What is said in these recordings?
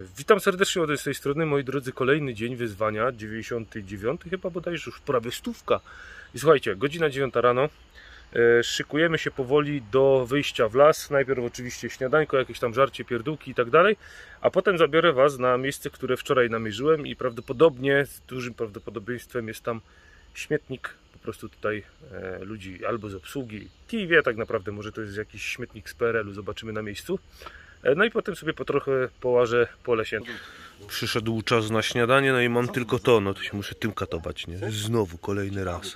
Witam serdecznie od tej strony, moi drodzy, kolejny dzień wyzwania, 99 chyba bodajże, już prawie 100. I słuchajcie, godzina 9 rano, szykujemy się powoli do wyjścia w las. Najpierw oczywiście śniadańko, jakieś tam żarcie, pierdółki i tak dalej, a potem zabiorę Was na miejsce, które wczoraj namierzyłem i prawdopodobnie, z dużym prawdopodobieństwem jest tam śmietnik po prostu tutaj ludzi albo z obsługi. Kij wie tak naprawdę, może to jest jakiś śmietnik z PRL-u, zobaczymy na miejscu. No i potem sobie po trochę połażę po lesie. Przyszedł czas na śniadanie, no i mam tylko to, no to się muszę tym katować, nie? Znowu kolejny raz.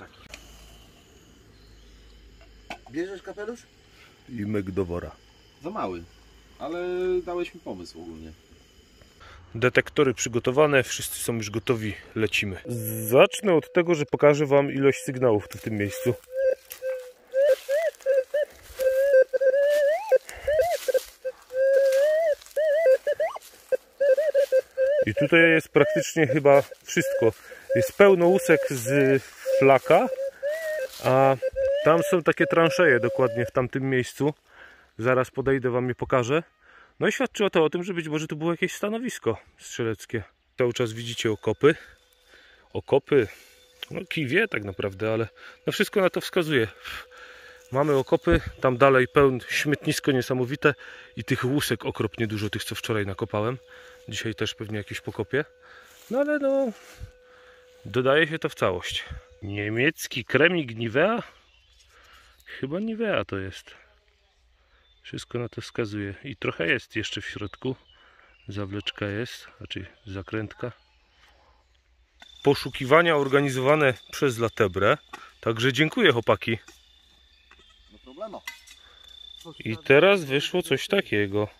Bierzesz kapelusz? I myk do wora. Za mały, ale dałeś mi pomysł ogólnie. Detektory przygotowane, wszyscy są już gotowi, lecimy. Zacznę od tego, że pokażę Wam ilość sygnałów tu w tym miejscu. I tutaj jest praktycznie chyba wszystko. Jest pełno łusek z flaka, a tam są takie transzeje dokładnie w tamtym miejscu. Zaraz podejdę, Wam je pokażę. No i świadczy to o tym, że być może tu było jakieś stanowisko strzeleckie. Cały czas widzicie okopy. Okopy, no kij wie tak naprawdę, ale no wszystko na to wskazuje. Mamy okopy, tam dalej pełne śmietnisko niesamowite i tych łusek okropnie dużo, tych co wczoraj nakopałem. Dzisiaj też pewnie jakieś pokopie. No ale no, dodaje się to w całość. Niemiecki kremik Nivea? Chyba Nivea to jest. Wszystko na to wskazuje. I trochę jest jeszcze w środku. Zawleczka jest, znaczy zakrętka. Poszukiwania organizowane przez Latebrę. Także dziękuję, chłopaki. No problemu. I teraz wyszło coś takiego.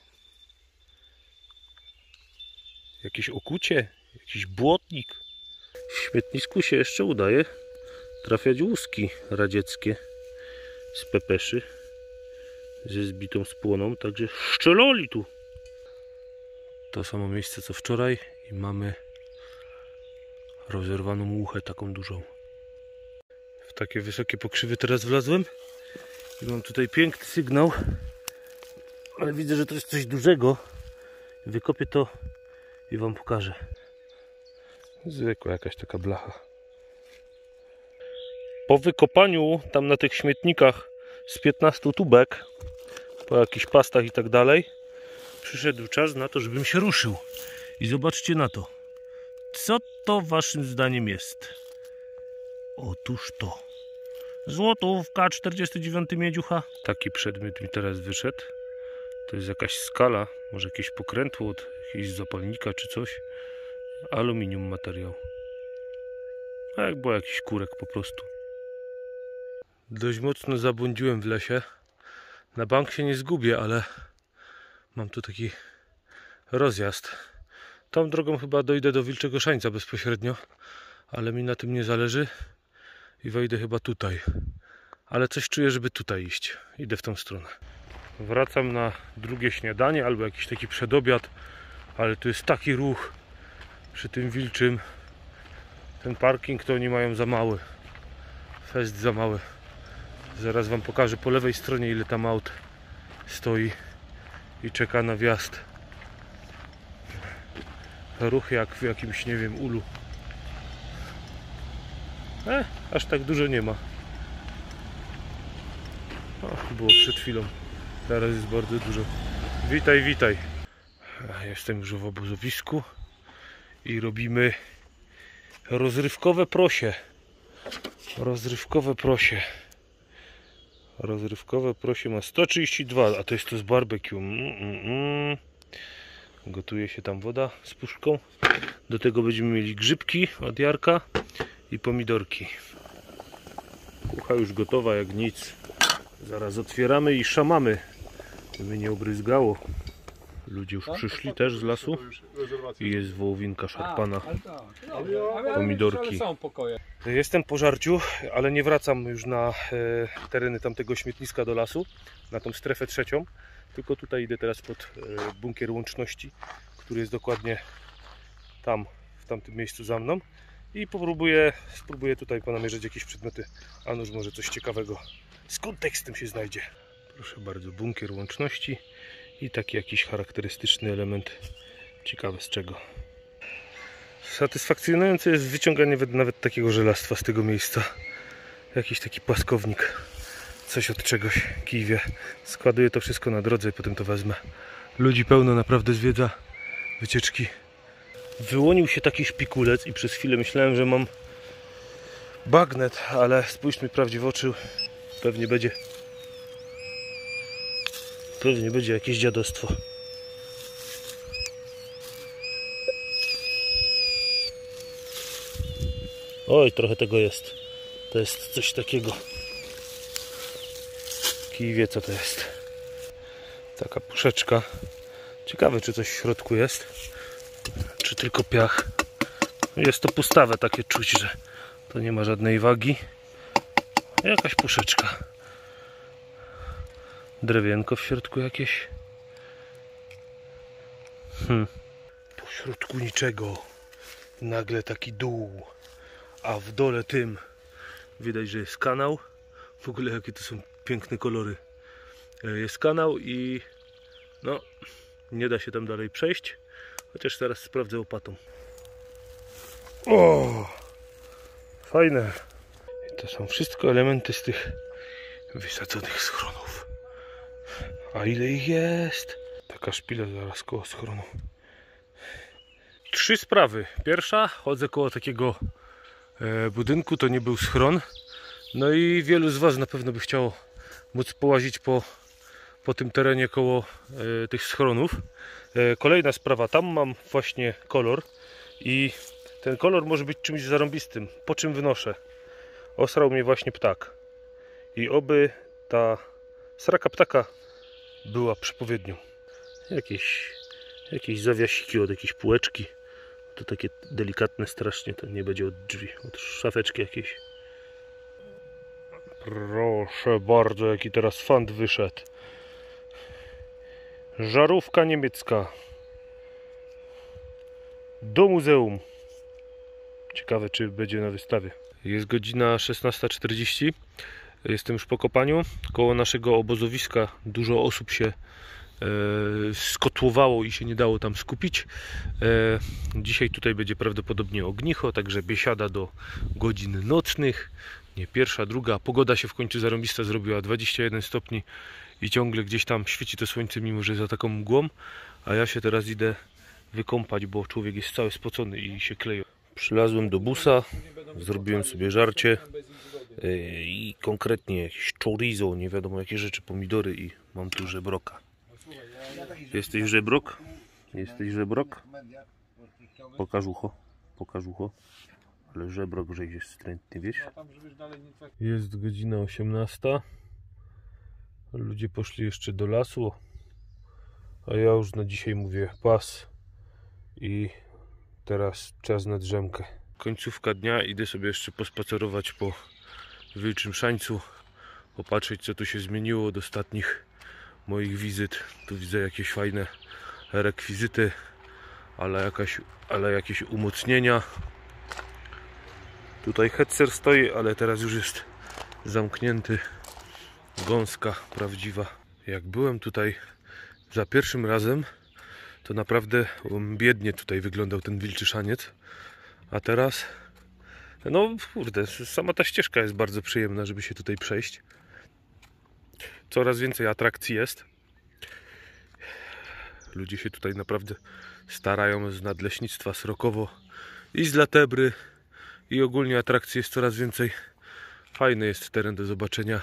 Jakieś okucie, jakiś błotnik. W śmietnisku się jeszcze udaje trafiać łuski radzieckie z pepeszy ze zbitą spłoną, także szczeloli tu. To samo miejsce co wczoraj i mamy rozerwaną łuchę taką dużą. W takie wysokie pokrzywy teraz wlazłem i mam tutaj piękny sygnał, ale widzę, że to jest coś dużego. Wykopię to i Wam pokażę. Zwykła jakaś taka blacha. Po wykopaniu tam na tych śmietnikach z 15 tubek, po jakichś pastach i tak dalej, przyszedł czas na to, żebym się ruszył. I zobaczcie na to. Co to waszym zdaniem jest? Otóż to. Złotówka, 49 miedziucha. Taki przedmiot mi teraz wyszedł. To jest jakaś skala, może jakieś pokrętło od jakiegoś zapalnika czy coś. Aluminium materiał. A jak był jakiś kurek po prostu. Dość mocno zabłądziłem w lesie. Na bank się nie zgubię, ale mam tu taki rozjazd. Tą drogą chyba dojdę do Wilczego Szańca bezpośrednio, ale mi na tym nie zależy i wejdę chyba tutaj. Ale coś czuję, żeby tutaj iść. Idę w tą stronę. Wracam na drugie śniadanie albo jakiś taki przedobiad, ale tu jest taki ruch przy tym Wilczym. Ten parking to oni mają za mały. Fest za mały. Zaraz Wam pokażę po lewej stronie, ile tam aut stoi i czeka na wjazd. Ruch jak w jakimś, nie wiem, ulu. Aż tak dużo nie ma. O, było przed chwilą. Teraz jest bardzo dużo. Witaj, witaj. Jestem już w obozowisku i robimy rozrywkowe prosie. Rozrywkowe prosie. Rozrywkowe prosie ma 132, a to jest to z barbecue. Gotuje się tam woda z puszką. Do tego będziemy mieli grzybki od Jarka i pomidorki. Kucha już gotowa jak nic. Zaraz otwieramy i szamamy, żeby nie obryzgało. Ludzie już przyszli też z lasu i jest wołowinka szarpana, pomidorki. Jestem po żarciu, ale nie wracam już na tereny tamtego śmietniska do lasu, na tą strefę trzecią, tylko tutaj idę teraz pod bunkier łączności, który jest dokładnie tam, w tamtym miejscu za mną i spróbuję tutaj ponamierzać jakieś przedmioty, a nuż może coś ciekawego z kontekstem się znajdzie. Proszę bardzo, bunkier łączności i taki jakiś charakterystyczny element Ciekawe z czego. Satysfakcjonujące jest wyciąganie nawet takiego żelastwa z tego miejsca. Jakiś taki płaskownik. Coś od czegoś. Kijwie. Składuję to wszystko na drodze i potem to wezmę. Ludzi pełno naprawdę zwiedza wycieczki. Wyłonił się taki szpikulec i przez chwilę myślałem, że mam bagnet, ale spójrz mi prawdzie w oczy. Pewnie będzie jakieś dziadostwo. Oj, trochę tego jest. To jest coś takiego. Kij wie co to jest. Taka puszeczka. Ciekawe czy coś w środku jest. Czy tylko piach. Jest to pustawe takie czuć, że to nie ma żadnej wagi. Jakaś puszeczka. Drewienko w środku jakieś. Po środku niczego. Nagle taki dół. A w dole tym widać, że jest kanał. W ogóle jakie to są piękne kolory. Jest kanał i no nie da się tam dalej przejść. Chociaż teraz sprawdzę łopatą. O! Fajne. I to są wszystko elementy z tych wysadzonych schronów. A ile ich jest? Taka szpila zaraz koło schronu. 3 sprawy. Pierwsza, chodzę koło takiego budynku, to nie był schron. No i wielu z Was na pewno by chciało móc połazić po tym terenie koło tych schronów. Kolejna sprawa, tam mam właśnie kolor i ten kolor może być czymś zarąbistym. Po czym wynoszę? Osrał mnie właśnie ptak. I oby ta sraka ptaka była przepowiednią. Jakieś zawiasiki od jakiejś półeczki. To takie delikatne strasznie, to nie będzie od drzwi, od szafeczki jakiejś. Proszę bardzo, jaki teraz fant wyszedł. Żarówka niemiecka. Do muzeum. Ciekawe czy będzie na wystawie. Jest godzina 16:40. Jestem już po kopaniu. Koło naszego obozowiska dużo osób się skotłowało i się nie dało tam skupić. Dzisiaj tutaj będzie prawdopodobnie ognicho, także biesiada do godzin nocnych. Nie pierwsza, druga. Pogoda się w końcu zarąbista zrobiła, 21 stopni i ciągle gdzieś tam świeci to słońce, mimo że za taką mgłą. A ja się teraz idę wykąpać, bo człowiek jest cały spocony i się kleje. Przylazłem do busa, zrobiłem sobie żarcie i konkretnie jakieś chorizo, nie wiadomo jakie rzeczy, pomidory i mam tu żebroka. Jesteś żebrok? Jesteś żebrok? Pokaż ucho, pokaż ucho. Ale żebrok, że jest wstrętny, wiesz? Jest godzina 18. Ludzie poszli jeszcze do lasu, a ja już na dzisiaj mówię pas i teraz czas na drzemkę. Końcówka dnia, idę sobie jeszcze pospacerować po Wilczym Szańcu, popatrzeć co tu się zmieniło od ostatnich moich wizyt. Tu widzę jakieś fajne rekwizyty, ale jakieś umocnienia. Tutaj hetzer stoi, ale teraz już jest zamknięty. Gąska prawdziwa. Jak byłem tutaj za pierwszym razem, to naprawdę biednie tutaj wyglądał ten Wilczy Szaniec. A teraz, no kurde, sama ta ścieżka jest bardzo przyjemna, żeby się tutaj przejść. Coraz więcej atrakcji jest. Ludzie się tutaj naprawdę starają z nadleśnictwa Srokowo i z Latebry. I ogólnie atrakcji jest coraz więcej. Fajny jest teren do zobaczenia.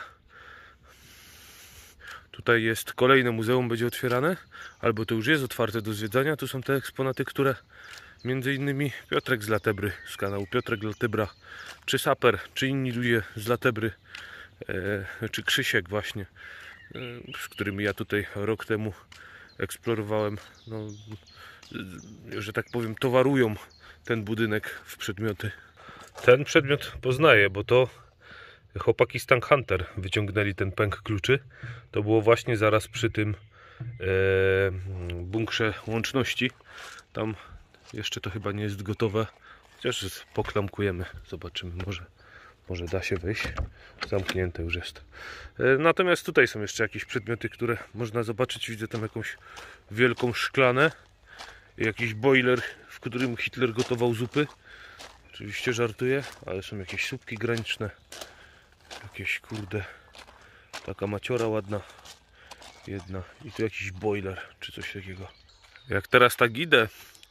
Tutaj jest kolejne muzeum, będzie otwierane. Albo to już jest otwarte do zwiedzania. Tu są te eksponaty, które między innymi Piotrek z Latebry, z kanału Piotrek Latebra, czy Saper, czy inni ludzie z Latebry, czy Krzysiek właśnie, z którymi ja tutaj rok temu eksplorowałem, no, że tak powiem, towarują ten budynek w przedmioty. Ten przedmiot poznaję, bo to chłopaki z Tank Hunter wyciągnęli ten pęk kluczy. To było właśnie zaraz przy tym bunkrze łączności. Tam jeszcze to chyba nie jest gotowe. Chociaż poklamkujemy. Zobaczymy, może da się wejść. Zamknięte już jest. Natomiast tutaj są jeszcze jakieś przedmioty, które można zobaczyć. Widzę tam jakąś wielką szklanę. Jakiś boiler, w którym Hitler gotował zupy. Oczywiście żartuję, ale są jakieś słupki graniczne. Jakieś kurde, taka maciora ładna. Jedna. I tu jakiś boiler, czy coś takiego. Jak teraz tak idę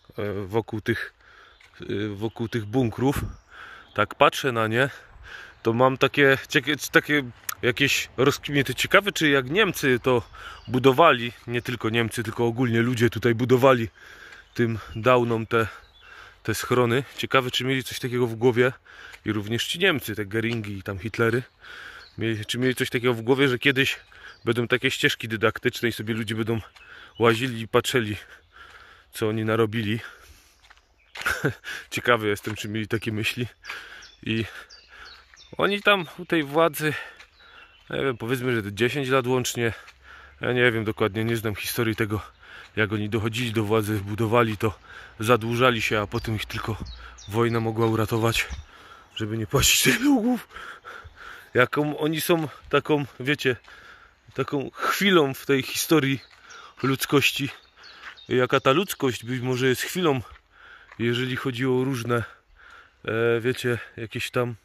wokół tych bunkrów, tak patrzę na nie, to mam takie jakieś rozkminy. Ciekawe, czy jak Niemcy to budowali, nie tylko Niemcy, tylko ogólnie ludzie tutaj budowali tym downom te schrony. Ciekawe, czy mieli coś takiego w głowie i również ci Niemcy, te Geringi i tam Hitlery, czy mieli coś takiego w głowie, że kiedyś będą takie ścieżki dydaktyczne i sobie ludzie będą łazili i patrzyli, co oni narobili. Ciekawy jestem, czy mieli takie myśli. I oni tam u tej władzy, nie wiem, powiedzmy, że 10 lat łącznie. Ja nie wiem dokładnie, nie znam historii tego, jak oni dochodzili do władzy, budowali to, zadłużali się, a potem ich tylko wojna mogła uratować, żeby nie płacić tych długów. Jaką oni są taką, wiecie, taką chwilą w tej historii ludzkości. Jaka ta ludzkość być może jest chwilą, jeżeli chodzi o różne, wiecie, jakieś tam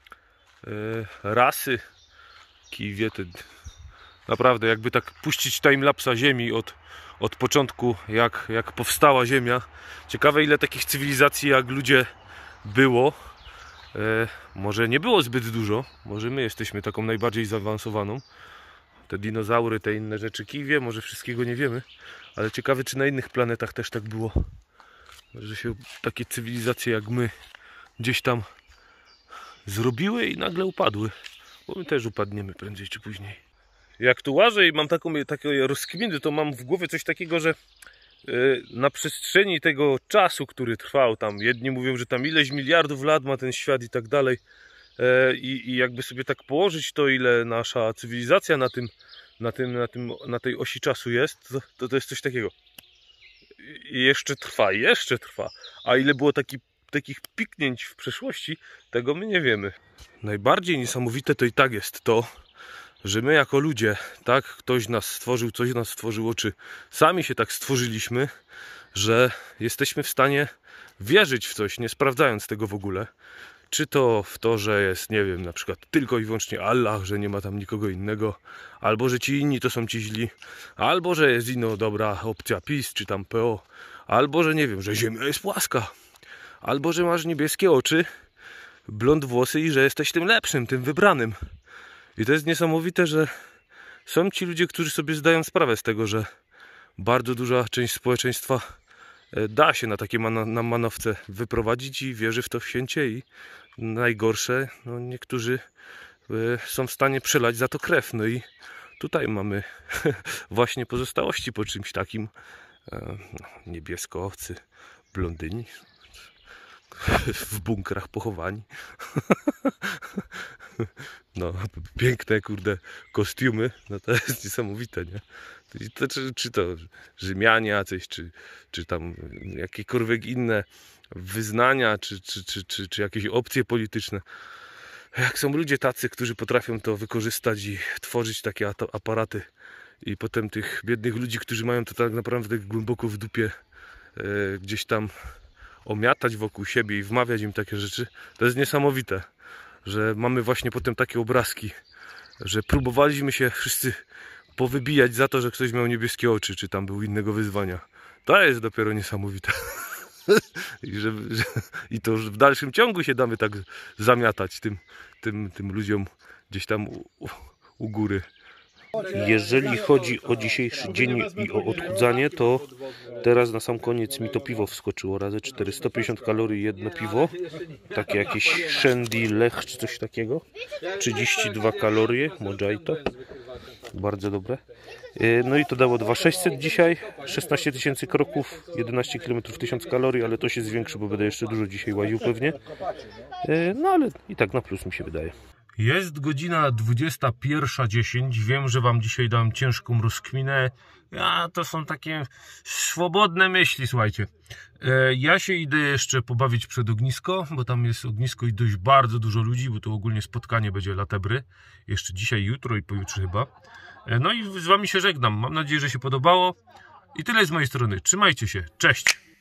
rasy. Wie, naprawdę, jakby tak puścić timelapsa Ziemi od początku, jak powstała Ziemia. Ciekawe, ile takich cywilizacji jak ludzie było. Może nie było zbyt dużo, może my jesteśmy taką najbardziej zaawansowaną. Te dinozaury, te inne rzeczy, kij wie, może wszystkiego nie wiemy, ale ciekawe, czy na innych planetach też tak było, że się takie cywilizacje jak my gdzieś tam zrobiły i nagle upadły, bo my też upadniemy prędzej czy później. Jak tu łażę i mam takie rozkminy, to mam w głowie coś takiego, że na przestrzeni tego czasu, który trwał tam, jedni mówią, że tam ileś miliardów lat ma ten świat i tak dalej, i jakby sobie tak położyć to, ile nasza cywilizacja na tej osi czasu jest, to jest coś takiego. I jeszcze trwa. A ile było takich piknięć w przeszłości, tego my nie wiemy. Najbardziej niesamowite to i tak jest to, że my jako ludzie, tak, ktoś nas stworzył, coś nas stworzyło, czy sami się tak stworzyliśmy, że jesteśmy w stanie wierzyć w coś, nie sprawdzając tego w ogóle. Czy to w to, że jest, nie wiem, na przykład tylko i wyłącznie Allah, że nie ma tam nikogo innego, albo że ci inni to są ci źli, albo że jest dobra opcja PiS, czy tam PO, albo że nie wiem, że Ziemia jest płaska, albo że masz niebieskie oczy, blond włosy i że jesteś tym lepszym, tym wybranym. I to jest niesamowite, że są ci ludzie, którzy sobie zdają sprawę z tego, że bardzo duża część społeczeństwa da się na takie manowce wyprowadzić i wierzy w to wsięcie, i najgorsze, no niektórzy są w stanie przelać za to krew. No i tutaj mamy właśnie pozostałości po czymś takim. Niebieskowcy, blondyni w bunkrach pochowani. No, piękne kurde kostiumy, no to jest niesamowite, nie? Czy to Rzymianie jacyś, czy tam jakiekolwiek inne wyznania, czy jakieś opcje polityczne. Jak są ludzie tacy, którzy potrafią to wykorzystać i tworzyć takie aparaty, i potem tych biednych ludzi, którzy mają to tak naprawdę głęboko w dupie, gdzieś tam omiatać wokół siebie i wmawiać im takie rzeczy, to jest niesamowite, że mamy właśnie potem takie obrazki, że próbowaliśmy się wszyscy powybijać za to, że ktoś miał niebieskie oczy, czy tam był innego wyzwania. To jest dopiero niesamowite. I to w dalszym ciągu się damy tak zamiatać tym ludziom gdzieś tam u góry. Jeżeli chodzi o dzisiejszy dzień i o odchudzanie, to teraz na sam koniec mi to piwo wskoczyło razy 4, 150 kalorii jedno piwo, takie jakieś Shandy Lech czy coś takiego, 32 kalorie, Mojito, bardzo dobre. No i to dało 2600 dzisiaj, 16 000 kroków, 11 km 1000 kalorii, ale to się zwiększy, bo będę jeszcze dużo dzisiaj łaził pewnie. No ale i tak na plus mi się wydaje. Jest godzina 21:10. Wiem, że wam dzisiaj dałem ciężką rozkminę. To są takie swobodne myśli, słuchajcie. Ja się idę jeszcze pobawić przed ognisko, bo tam jest ognisko i dość bardzo dużo ludzi, bo to ogólnie spotkanie będzie Latebry. Jeszcze dzisiaj, jutro i pojutrze chyba. No i z wami się żegnam. Mam nadzieję, że się podobało. I tyle z mojej strony. Trzymajcie się. Cześć!